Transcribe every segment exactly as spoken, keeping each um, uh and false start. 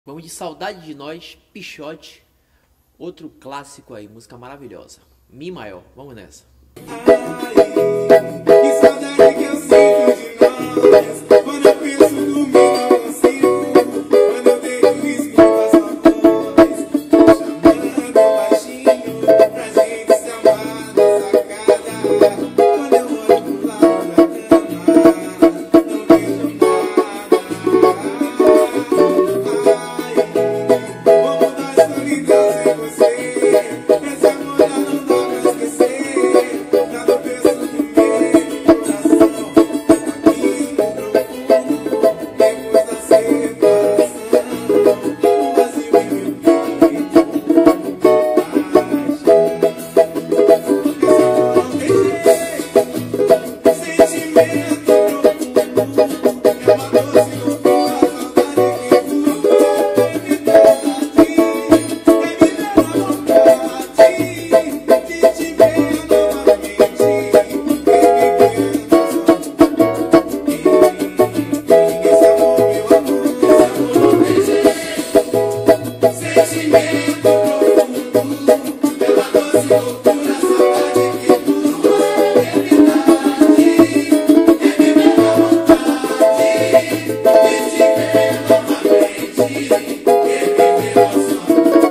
Vamos de Saudade de Nós, Pixote, outro clássico aí, música maravilhosa. Mi maior, vamos nessa. Ai, que saudade que eu sinto de nós. Quando eu penso no meu não consigo. Quando eu deito e escuto a sua voz chamando baixinho pra gente se amar na sacada. Quando eu olho pro lado da cama, não vejo nada. Ai, como nós solidão sem você. Esse amor já não dá pra esquecer. Nada penso no meu coração. Aqui no profundo, depois da separação, um vazio em meu peito. Esse amor não tem jeito. Sentimento profundo. É uma doce loucura, saudade que cura. É verdade, é viver na vontade de te ver novamente. Reviver nosso esse amor, meu amor, esse amor não tem jeito. Sentimento profundo. É uma doce loucura, saudade que cura. É verdade, é viver na vontade de te ver novamente. Reviver nosso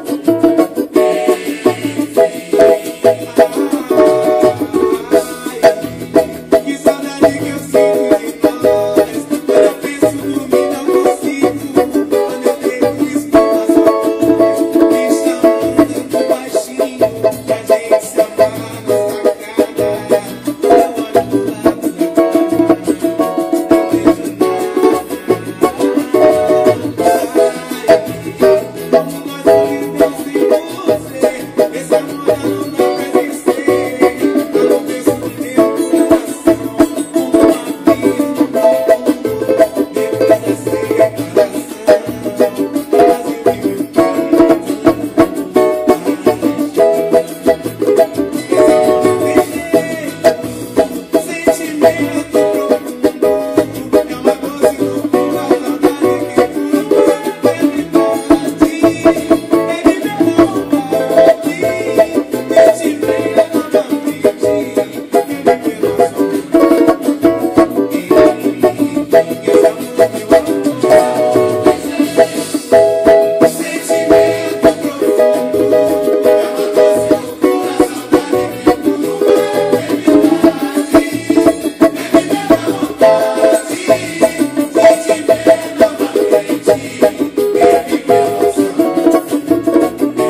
que saudade que eu sinto de nós. Quando eu penso no mim não consigo. Quando eu deito e escuto a sua voz me chamando baixinho pra gente se amar na sacada. Quando eu olho pro lado da cama, não vejo nada. Como nós solidão sem você. Esse amor já não dá pra esquecer. Nada penso no meu coração. Uma vida depois da separação, vazio em meu peito. Esse amor não tem jeito. Sentimento profundo. É uma doce loucura, saudade que cura. É verdade, é viver na vontade de te ver novamente. Reviver nosso amor. Esse amor, meu amor, sentimento profundo. É uma doce loucura, saudade que cura. É verdade, é viver na vontade de te ver novamente. Reviver nosso amor.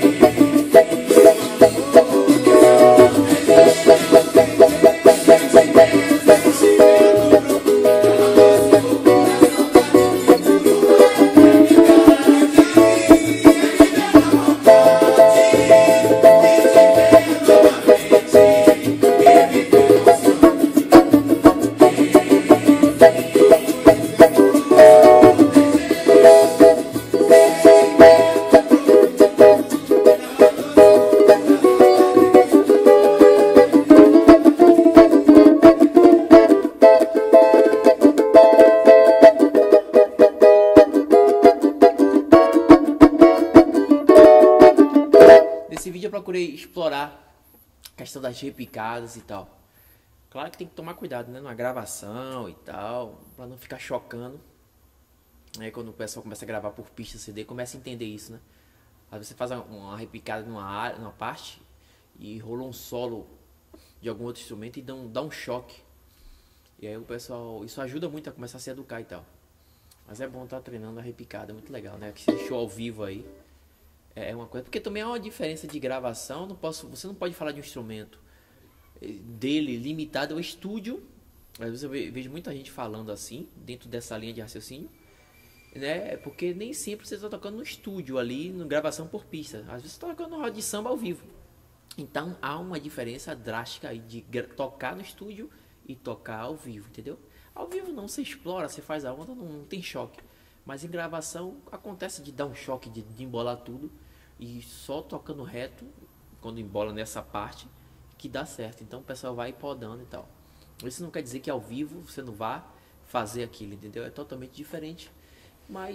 Nesse vídeo eu procurei explorar a questão das repicadas e tal. Claro que tem que tomar cuidado, né, na gravação e tal, pra não ficar chocando. Aí quando o pessoal começa a gravar por pista C D, começa a entender isso, né? Às vezes você faz uma, uma repicada numa área, numa parte e rola um solo de algum outro instrumento e dá um, dá um choque. E aí o pessoal, isso ajuda muito a começar a se educar e tal. Mas é bom estar treinando a repicada, é muito legal, né? Que esse show ao vivo aí é uma coisa, porque também há uma diferença de gravação. Não posso, você não pode falar de um instrumento eh, dele limitado ao estúdio. Às vezes eu ve- vejo muita gente falando assim, dentro dessa linha de raciocínio, né? Porque nem sempre você está tocando no estúdio ali, no gravação por pista. Às vezes você está tocando no roda de samba ao vivo. Então há uma diferença drástica aí de gra- tocar no estúdio e tocar ao vivo, entendeu? Ao vivo não, você explora, você faz a onda, não, não tem choque. Mas em gravação acontece de dar um choque, de, de embolar tudo. E só tocando reto, quando embola nessa parte, que dá certo. Então o pessoal vai podando e tal. Isso não quer dizer que ao vivo você não vá fazer aquilo, entendeu? É totalmente diferente. Mas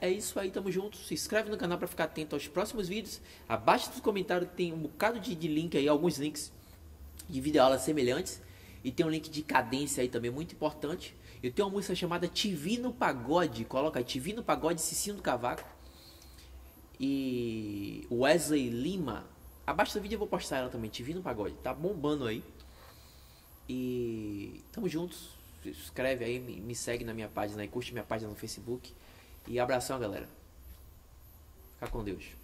é isso aí, tamo junto. Se inscreve no canal para ficar atento aos próximos vídeos. Abaixo dos comentários tem um bocado de, de link aí, alguns links de videoaulas semelhantes. E tem um link de cadência aí também, muito importante. Eu tenho uma música chamada Te Vi no Pagode. Coloca aí, Te Vi no Pagode, Cicinho do Cavaco. E Wesley Lima. Abaixo do vídeo eu vou postar ela também, Te Vi no Pagode. Tá bombando aí. E tamo juntos. Se inscreve aí, me, me segue na minha página aí, curte minha página no Facebook. E abração, galera. Fica com Deus.